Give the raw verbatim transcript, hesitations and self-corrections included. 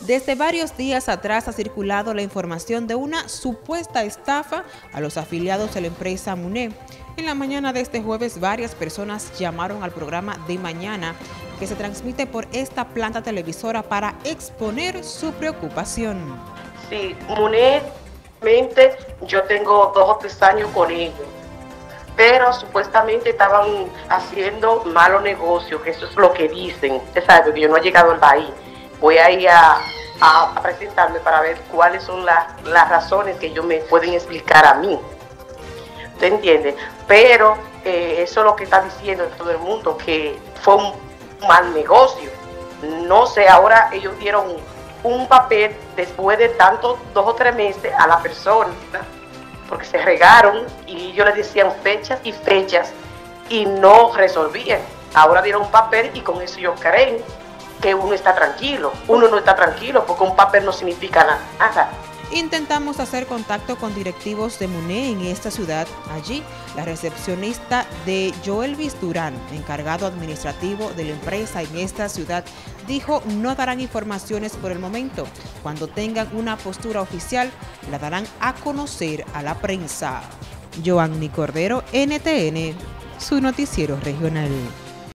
Desde varios días atrás ha circulado la información de una supuesta estafa a los afiliados de la empresa MUNE. En la mañana de este jueves, varias personas llamaron al programa De Mañana, que se transmite por esta planta televisora, para exponer su preocupación. Sí, MUNE, mente, yo tengo dos o tres años con ellos, pero supuestamente estaban haciendo malos negocios, que eso es lo que dicen. Usted sabe que yo no he llegado al país. Voy a ir a, a, a presentarme para ver cuáles son la, las razones que ellos me pueden explicar a mí. ¿Usted entiende? Pero eh, eso es lo que está diciendo todo el mundo, que fue un mal negocio. No sé, ahora ellos dieron un, un papel después de tanto, dos o tres meses a la persona, porque se regaron y ellos les decían fechas y fechas y no resolvían. Ahora dieron un papel y con eso ellos creen que uno está tranquilo. Uno no está tranquilo porque un papel no significa nada. Intentamos hacer contacto con directivos de MUNE en esta ciudad. Allí, la recepcionista de Joelvis Durán, encargado administrativo de la empresa en esta ciudad, dijo no darán informaciones por el momento. Cuando tengan una postura oficial, la darán a conocer a la prensa. Joanny Cordero, N T N, su noticiero regional.